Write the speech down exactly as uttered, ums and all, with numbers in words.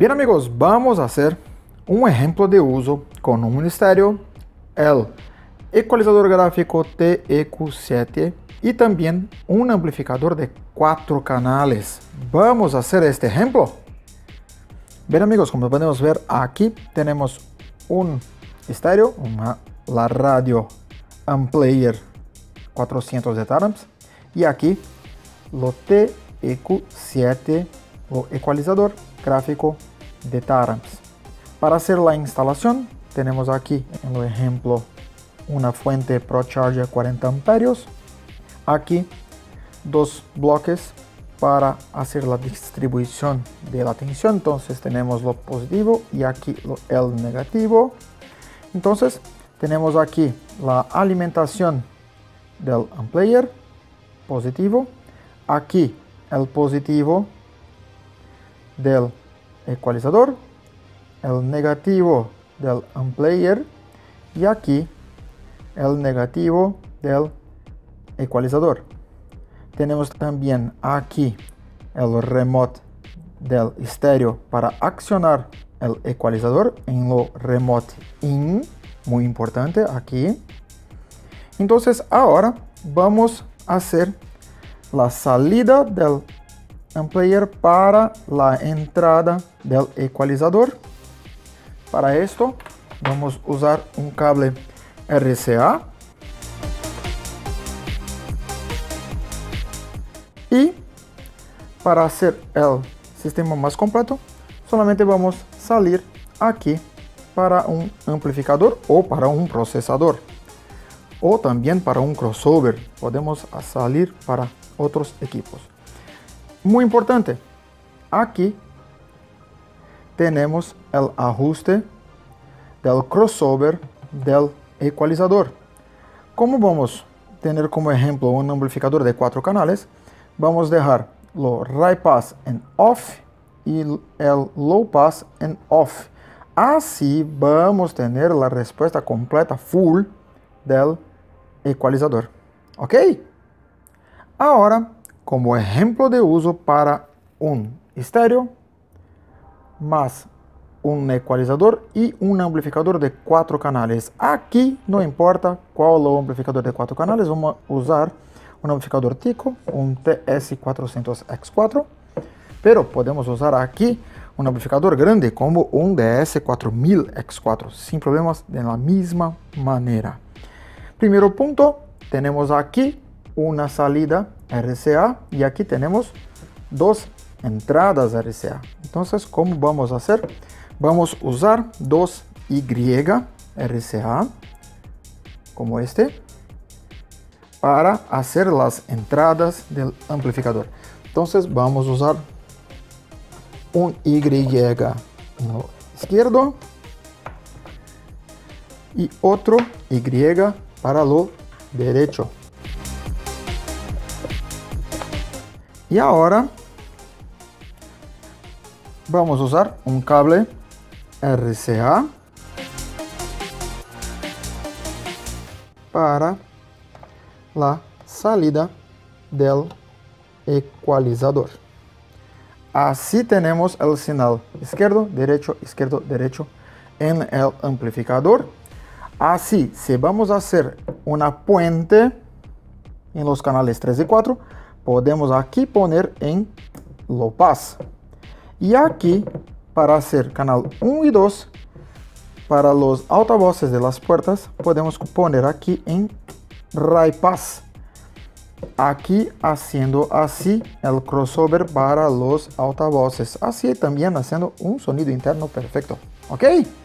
Bien amigos, vamos a hacer un ejemplo de uso con un estéreo, el ecualizador gráfico T E Q siete y también un amplificador de cuatro canales. Vamos a hacer este ejemplo. Bien amigos, como podemos ver aquí tenemos un estéreo, una, la radio Amplayer cuatrocientos de Taramps y aquí lo T E Q siete o ecualizador gráfico de Taramps. Para hacer la instalación tenemos aquí en el ejemplo una fuente ProCharger cuarenta amperios, aquí dos bloques para hacer la distribución de la tensión. Entonces tenemos lo positivo y aquí lo, el negativo. Entonces tenemos aquí la alimentación del Amplayer positivo, aquí el positivo del ecualizador, el negativo del Amplayer y aquí el negativo del ecualizador. Tenemos también aquí el remote del estéreo para accionar el ecualizador en lo remote in, muy importante aquí. Entonces ahora vamos a hacer la salida del Amplayer para la entrada del ecualizador. Para esto vamos a usar un cable R C A y para hacer el sistema más completo solamente vamos a salir aquí para un amplificador o para un procesador o también para un crossover. Podemos salir para otros equipos. Muy importante, aquí tenemos el ajuste del crossover del ecualizador. Como vamos a tener como ejemplo un amplificador de cuatro canales, vamos a dejar lo high pass en off y el low pass en off. Así vamos a tener la respuesta completa full del ecualizador. ¿Ok? Ahora, como ejemplo de uso para un estéreo más un ecualizador y un amplificador de cuatro canales. Aquí no importa cuál es el amplificador de cuatro canales, vamos a usar un amplificador Tico, un T S cuatrocientos X cuatro, pero podemos usar aquí un amplificador grande como un D S cuatro mil X cuatro, sin problemas, de la misma manera. Primero punto, tenemos aquí una salida R C A y aquí tenemos dos entradas R C A. Entonces, ¿cómo vamos a hacer? Vamos a usar dos Y R C A, como este, para hacer las entradas del amplificador. Entonces, vamos a usar un Y no izquierdo y otro Y para lo derecho. Y ahora vamos a usar un cable R C A para la salida del ecualizador. Así tenemos el señal izquierdo, derecho, izquierdo, derecho en el amplificador. Así, si vamos a hacer una puente en los canales tres y cuatro, podemos aquí poner en low pass. Y aquí, para hacer canal uno y dos, para los altavoces de las puertas, podemos poner aquí en high pass. Aquí haciendo así el crossover para los altavoces. Así también haciendo un sonido interno perfecto. ¿Ok?